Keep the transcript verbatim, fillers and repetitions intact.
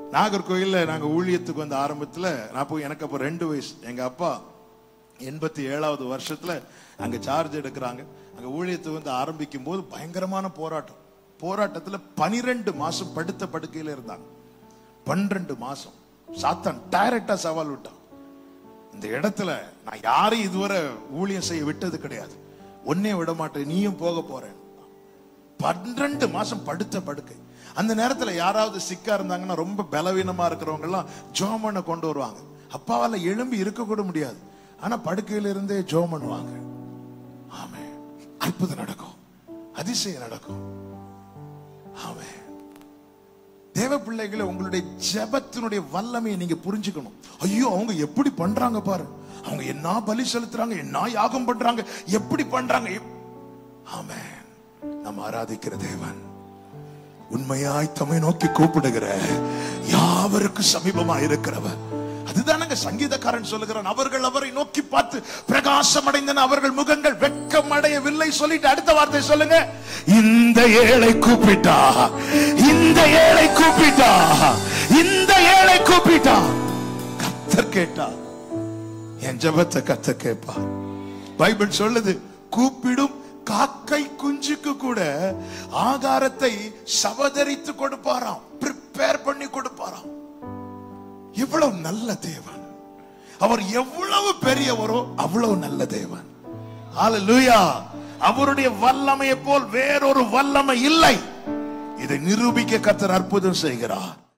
நாகர்கோயில்ல நாங்க ஊழியத்துக்கு வந்த ஆரம்பத்துல நான் போய், எனக்கு அப்ப ரெண்டு வயசு, எங்க அப்பா எண்பத்தி ஏழாவது வருஷத்துல அங்க சார்ஜ் எடுக்கிறாங்க. அங்க ஊழியத்துக்கு வந்து ஆரம்பிக்கும் போது பயங்கரமான போராட்டம். போராட்டத்துல பனிரெண்டு மாசம் படுத்த படுக்கையில இருந்தாங்க. பன்னிரண்டு மாசம் சாத்தான் டைரக்டா சவால் விட்டான். இந்த இடத்துல நான் யாரையும் இதுவரை ஊழியம் செய்ய விட்டது கிடையாது, ஒன்னே விட மாட்டேன், நீயும் போக போறேன். பன்னிரண்டு மாசம் படுத்த படுக்கை. அந்த நேரத்துல யாராவது சிக்கா இருந்தாங்கன்னா ரொம்ப பலவீனமா இருக்கிறவங்க எல்லாம் ஜெபம் பண்ண கொண்டு வருவாங்க. அப்பாவால எழும்பி இருக்க கூட முடியாது, ஆனா படுக்கையில இருந்தே ஜெபம் பண்ணுவாங்க. ஆமே, அற்புதம் நடக்கும், அதிசயம் நடக்கும். ஆமே, தேவ பிள்ளைகளை, உங்களுடைய ஜெபத்தினுடைய வல்லமையை நீங்க புரிஞ்சுக்கணும். ஐயோ, அவங்க எப்படி பண்றாங்க பாரு, அவங்க என்ன பலி செலுத்துறாங்க, என்ன யாகம் பண்றாங்க, எப்படி பண்றாங்க. ஆமே, நம்ம ஆராதிக்கிற தேவன் உண்மையாய் தம்மை நோக்கி கூப்பிடுகிற யாவருக்கு சமீபமா இருக்கிறவர். அதுதானங்க சங்கீதக்காரன் சொல்லுகிறான், அவர்கள் அவரை நோக்கி பார்த்து பிரகாசம் அடைந்தன, அவர்கள் முகங்கள் வெட்கம் அடையவில்லை. சொல்லிட்டு அடுத்த வார்த்தை சொல்லுங்க, இந்த ஏழை கூப்பிட்டா, இந்த ஏழை கூப்பிட்டா, இந்த ஏழை கூப்பிட்டா, கர்த்தர் கேட்டா, என் ஜெபத்தை கர்த்தர் கேட்பா. பைபிள் சொல்லுது, கூப்பிடும் காக்கை குஞ்சுக்கு கூட ஆகாரத்தை சவதரித்து கொடுப்பாராம், பிரிப்பேர் பண்ணி கொடுப்பாராம். எவ்வளவு நல்ல தேவன் அவர், எவ்வளவு பெரியவரோ அவ்வளவு நல்ல தேவன். ஹல்லேலூயா. அவருடைய வல்லமையை போல் வேறொரு வல்லமை இல்லை. இதை நிரூபிக்க கர்த்தர் அற்புதம் செய்கிறார்.